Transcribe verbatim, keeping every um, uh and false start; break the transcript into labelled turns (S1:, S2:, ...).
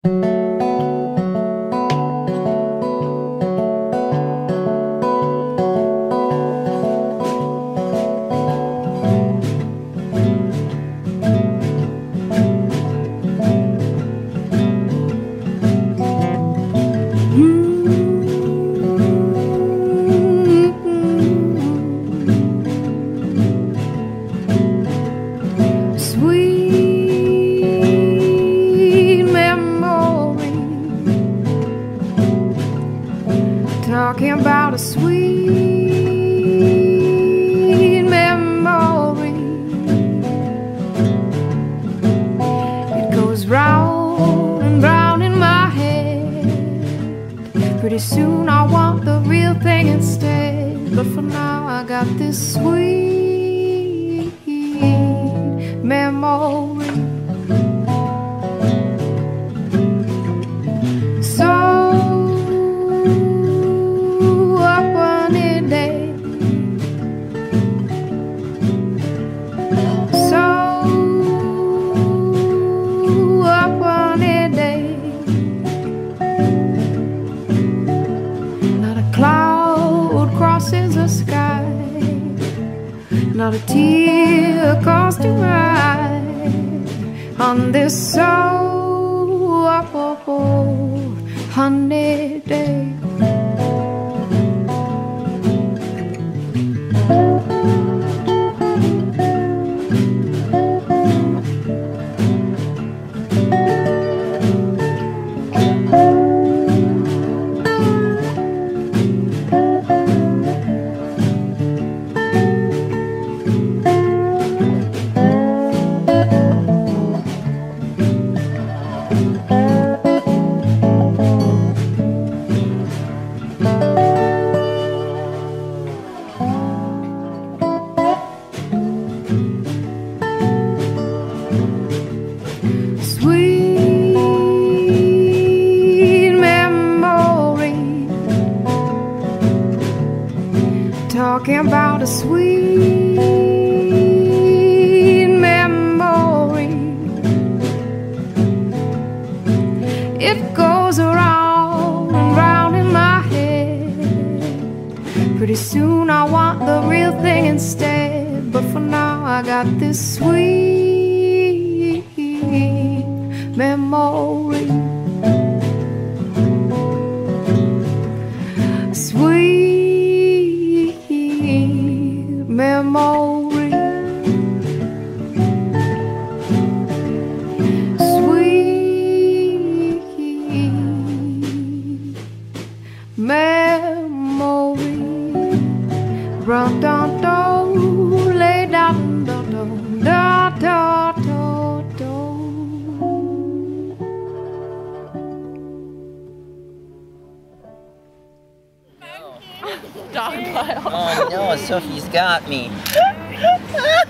S1: Talking about a sweet memory. It goes round and round in my head. Pretty soon I want the real thing instead, but for now I got this sweet memory. So crosses the sky, not a tear comes to ride on this so honey day. Talking about a sweet memory. It goes around and round in my head. Pretty soon I want the real thing instead, but for now I got this sweet memory. Sweet memory, sweet memory. Run down, down, lay down, down, down, down, down, down.
S2: Dog pile.
S3: Oh no, Sophie's got me.